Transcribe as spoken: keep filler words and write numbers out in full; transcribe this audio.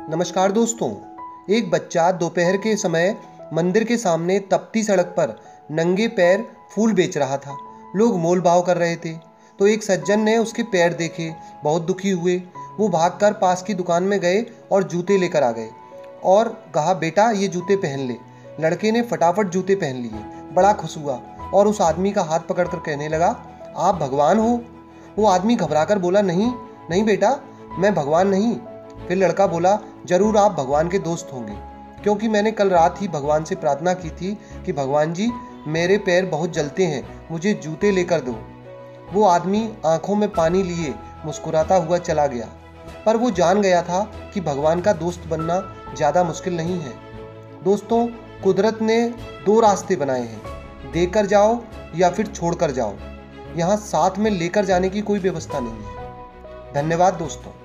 नमस्कार दोस्तों। एक बच्चा दोपहर के समय मंदिर के सामने तपती सड़क पर नंगे पैर फूल बेच रहा था। लोग मोल भाव कर रहे थे। तो एक सज्जन ने उसके पैर देखे, बहुत दुखी हुए। वो भागकर पास की दुकान में गए और जूते लेकर आ गए और कहा, बेटा ये जूते पहन ले। लड़के ने फटाफट जूते पहन लिए, बड़ा खुश हुआ और उस आदमी का हाथ पकड़कर कहने लगा, आप भगवान हो। वो आदमी घबराकर बोला, नहीं नहीं बेटा, मैं भगवान नहीं। फिर लड़का बोला, जरूर आप भगवान के दोस्त होंगे, क्योंकि मैंने कल रात ही भगवान से प्रार्थना की थी कि भगवान जी मेरे पैर बहुत जलते हैं, मुझे जूते लेकर दो। वो आदमी आंखों में पानी लिए मुस्कुराता हुआ चला गया, पर वो जान गया था कि भगवान का दोस्त बनना ज़्यादा मुश्किल नहीं है। दोस्तों, कुदरत ने दो रास्ते बनाए हैं, देकर जाओ या फिर छोड़कर जाओ। यहाँ साथ में लेकर जाने की कोई व्यवस्था नहीं है। धन्यवाद दोस्तों।